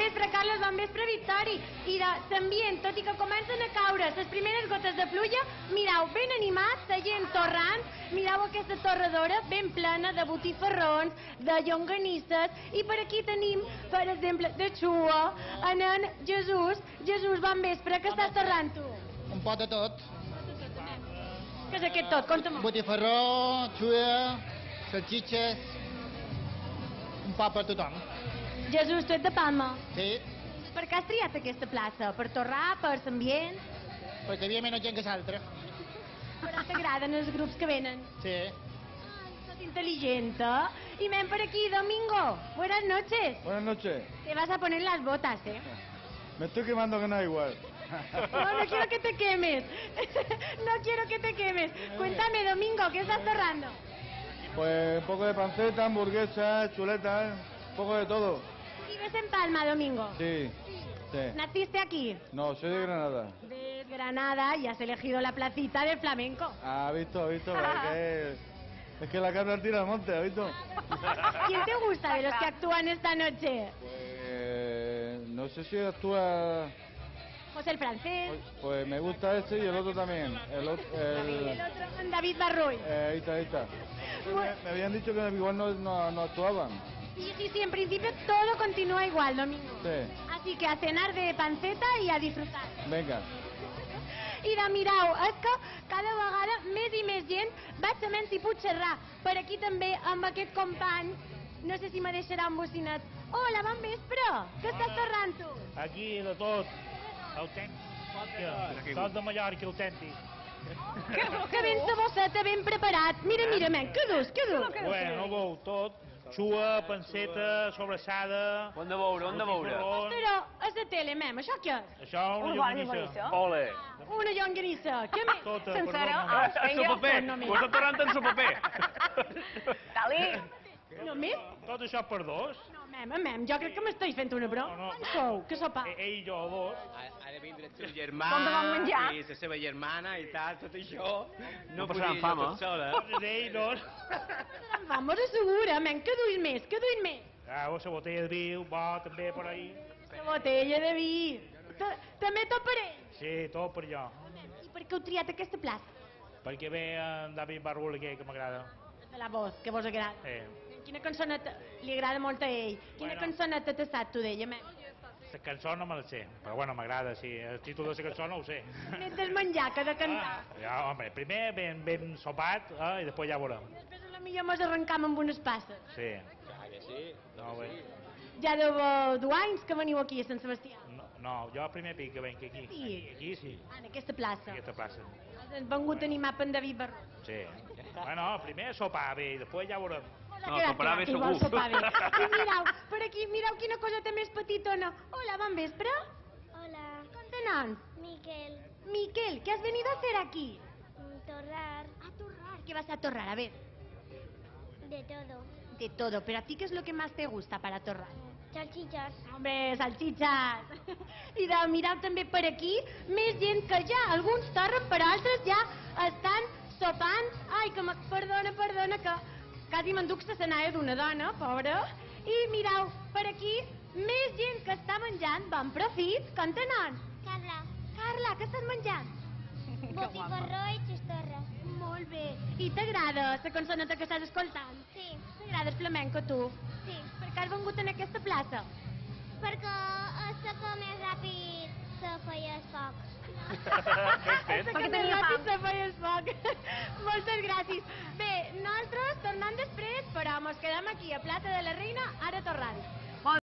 vespre, Carles, bon vespre, Victori. I de l'ambient, tot i que comencen a caure les primeres gotes de pluja, mireu, ben animat, la gent torrant, mireu aquesta torradora ben plena de botifarrons, de llonganisses, i per aquí tenim, per exemple, de xua, en Jesús. Jesús, bon vespre, què estàs torrant tu? Un pot de tot. Què és aquest tot? Conta'm. Botifarró, xua, salxitxes, un pot per tothom. Jesús, tu ets de Palma. Sí, Per què has triat aquesta plaça? Per torrar, per l'ambient? perquè hi havia menys gent que l'altra. Però t'agraden els grups que venen? Sí. Sos intel·ligent, ¿eh? Y ven por aquí, Domingo. Buenas noches. Buenas noches. Te vas a poner las botas, ¿eh? Me estoy quemando que no da igual. No, no quiero que te quemes. No quiero que te quemes. Cuéntame, Domingo, ¿qué estás torrando? Pues un poco de panceta, hamburguesas, chuletas, un poco de todo. ¿Vives en Palma, Domingo? Sí, sí. ¿Naciste aquí? No, soy de Granada. De Granada y has elegido la placita del flamenco. Ah, visto, es que la cabra tira al monte, ¿has visto? ¿Quién te gusta de los que actúan esta noche? Pues no sé si actúa. Pues el francés. Pues me gusta este y el otro también. El otro, El otro con David Barruy. ahí está, ahí está. Me habían dicho que igual no actuaban. Sí, sí, sí, en principio todo continúa igual, Domingo. Sí, Así que a cenar de panceta i a disfrutar. venga. I de mirau, és que cada vegada més i més gent vaig sabent si puc xerrar. Per aquí també amb aquest company, no sé si me deixarà un bocinet. Hola, bon vespre, què estàs torrant tu? Aquí de tot, autèntic, tot de Mallorca, autèntic. Que ben sabosseta, ben preparat. Mira, mira, men, què dus, què dus? Bueno, veu tot, xua, panceta, sobrassada... On de veure, on de veure? botifarrons. Però és de tele, mem, això què és? Això, una llonganissa. Ole! Una llonganissa, què més? Tota, Sencera? perdona. Ah, Su paper! no, mira. Ho està tornant en su paper! Dali! Només? Tot això per dos. No, mem, jo crec que m'estàs fent una broma. No, no. Quant sou? Que sopa? Ell i jo, dos. Ha de vindre el seu germà Com te van menjar? i la seva germana i tal, tot això. No passaran podia fam, jo tot sola. Ell, dos. Vamos, assegura, men, que duis més, que duis més. Ah, la botella de vi, bo, també per ahí. La botella de vi. També tot per ell. Sí, tot per jo. I per què heu triat aquesta plaça? Perquè ve en David Barrul, que m'agrada. De la voz, que vos agrada. Quina cançoneta li agrada molt a ell? Quina Bueno. cançoneta t'ha estat tu d'ella, men? La cançó no me la sé, però bueno, m'agrada, sí. El títol de la cançó no ho sé. Més del menjar que de cantar. Ja, home, primer ben sopat, i després ja veurem. Després a la millor mos arrencam amb unes passes. Sí. Ah, que sí? No, bé. Ja deu 2 anys que veniu aquí a Sant Sebastià. No, jo el primer pic que venc aquí. Sí. Aquí sí, En aquesta plaça. aquesta plaça. Has vengut a animar per en David Barró. Sí. Bueno, primer sopar bé i després ja veurem. No, soparà bé I vol segur. sopar bé. I mireu, per aquí, mireu quina coseta més petitona. Hola, bon vespre. Hola, Com te noms? Miquel. Miquel, ¿qué has venido a hacer aquí? Torrar A torrar. ¿Qué vas a torrar? A ver. de todo. De todo, pero a ti, ¿qué es lo que más te gusta para torrar? Salchichas. Hombre, salchichas. I de mirar també per aquí, més gent que ja, alguns torren, però altres ja estan sopant. Ai, perdona, que quasi m'enduc la senalla d'una dona, pobra. I mireu, per aquí, més gent que està menjant. Bon profit, com te noms? Carla. Carla, què estàs menjant? Botifarró i xistorra. Molt bé. I t'agrada la cançoneta que estàs escoltant? Sí, T'agrada el flamenco, tu? sí. Per què has vengut en aquesta plaça? Perquè aixeca més ràpid se feia els focs. Perquè tenia fam. Se feia el foc. Moltes gràcies. Bé, nosaltres tornem després, però mos quedem aquí a Plata de la Reina, ara torrant.